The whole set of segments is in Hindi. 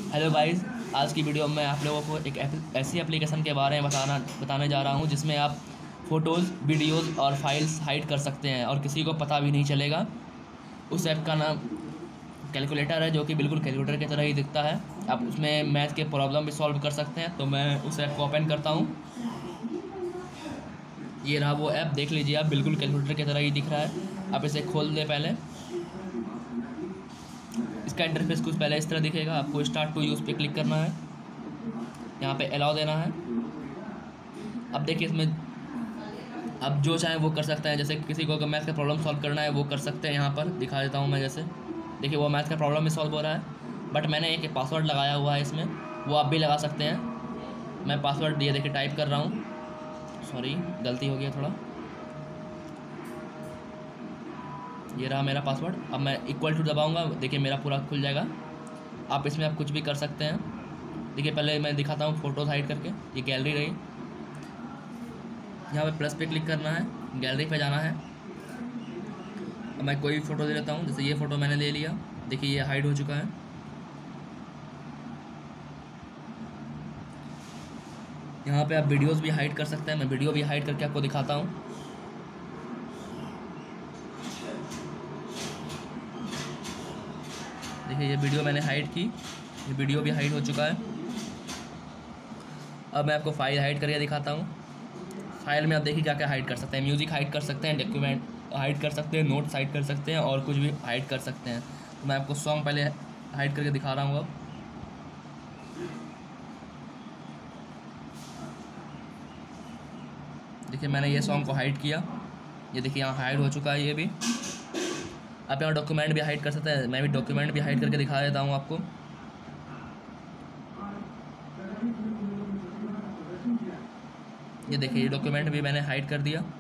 हेलो गाइस, आज की वीडियो में आप लोगों को एक ऐसी एप्लीकेशन के बारे में बताने जा रहा हूं जिसमें आप फ़ोटोज़, वीडियोज़ और फाइल्स हाइड कर सकते हैं और किसी को पता भी नहीं चलेगा। उस ऐप का नाम कैलकुलेटर है, जो कि बिल्कुल कैलकुलेटर की तरह ही दिखता है। आप उसमें मैथ के प्रॉब्लम भी सॉल्व कर सकते हैं। तो मैं उस ऐप को ओपन करता हूँ। ये रहा वो ऐप, देख लीजिए आप, बिल्कुल कैलकुलेटर की तरह ही दिख रहा है। आप इसे खोल दें। पहले इसका इंटरफेस कुछ पहले इस तरह दिखेगा। आपको स्टार्ट टू यूज़ पे क्लिक करना है, यहाँ पे अलाउ देना है। अब देखिए, इसमें अब जो चाहे वो कर सकते हैं। जैसे किसी को अगर मैथ का प्रॉब्लम सॉल्व करना है वो कर सकते हैं। यहाँ पर दिखा देता हूँ मैं। जैसे देखिए, वो मैथ का प्रॉब्लम भी सॉल्व हो रहा है, बट मैंने एक पासवर्ड लगाया हुआ है इसमें, वो आप भी लगा सकते हैं। मैं पासवर्ड ये देखिए टाइप कर रहा हूँ। सॉरी, गलती हो गया थोड़ा। ये रहा मेरा पासवर्ड। अब मैं इक्वल टू दबाऊँगा, देखिए मेरा पूरा खुल जाएगा। आप इसमें आप कुछ भी कर सकते हैं। देखिए, पहले मैं दिखाता हूँ फ़ोटोज़ हाइड करके। ये गैलरी रही, यहाँ पे प्लस पे क्लिक करना है, गैलरी पे जाना है। अब मैं कोई फ़ोटो ले लेता हूँ। जैसे ये फ़ोटो मैंने ले लिया, देखिए ये हाइड हो चुका है। यहाँ पे आप वीडियोज़ भी हाइड कर सकते हैं। मैं वीडियो भी हाइड करके आपको दिखाता हूँ। देखिए, ये वीडियो मैंने हाइड की, ये वीडियो भी हाइड हो चुका है। अब मैं आपको फ़ाइल हाइड करके दिखाता हूँ। फाइल में आप देखिए क्या क्या हाइड कर सकते हैं। म्यूज़िक हाइड कर सकते हैं, डॉक्यूमेंट हाइड कर सकते हैं, नोट्स हाइड कर सकते हैं और कुछ भी हाइड कर सकते हैं। तो मैं आपको सॉन्ग पहले हाइड करके दिखा रहा हूँ। अब देखिए, मैंने ये सॉन्ग को हाइड किया। ये देखिए यहाँ हाइड हो चुका है ये भी। आप यहाँ डॉक्यूमेंट भी हाइड कर सकते हैं। मैं भी डॉक्यूमेंट भी हाइड करके दिखा देता हूँ आपको। ये देखिए, ये डॉक्यूमेंट भी मैंने हाइड कर दिया।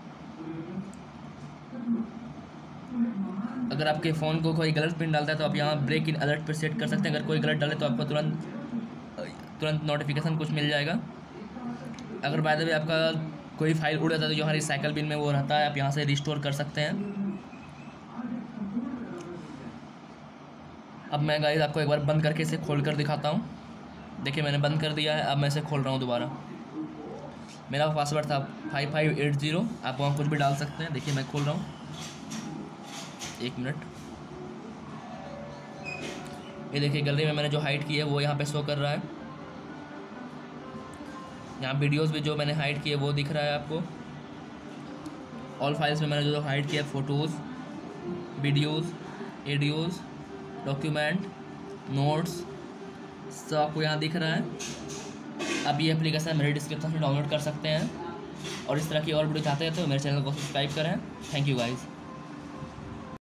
अगर आपके फ़ोन को कोई गलत पिन डालता है तो आप यहाँ ब्रेक इन अलर्ट पर सेट कर सकते हैं। अगर कोई गलत डाले तो आपको तुरंत नोटिफिकेशन कुछ मिल जाएगा। अगर बाय द वे आपका कोई फाइल उड़ जाता है तो यहाँ रिसाइकल बिन में वो रहता है, आप यहाँ से रिस्टोर कर सकते हैं। अब मैं गाइस आपको एक बार बंद करके इसे खोल कर दिखाता हूँ। देखिए, मैंने बंद कर दिया है। अब मैं इसे खोल रहा हूँ दोबारा। मेरा पासवर्ड था 5580। आप वहाँ कुछ भी डाल सकते हैं। देखिए, मैं खोल रहा हूँ, 1 मिनट। ये देखिए, गैलरी में मैंने जो हाइड की है वो यहाँ पे शो कर रहा है। यहाँ वीडियोज़ भी जो मैंने हाइड किए वो दिख रहा है आपको। ऑल फाइल्स में मैंने जो हाइड किया, photos, videos, audios, document, notes, सब आपको यहाँ दिख रहा है। अब ये एप्लीकेशन मेरे डिस्क्रिप्शन में डाउनलोड कर सकते हैं। और इस तरह की और वीडियो चाहते हैं तो मेरे चैनल को सब्सक्राइब करें। Thank you guys.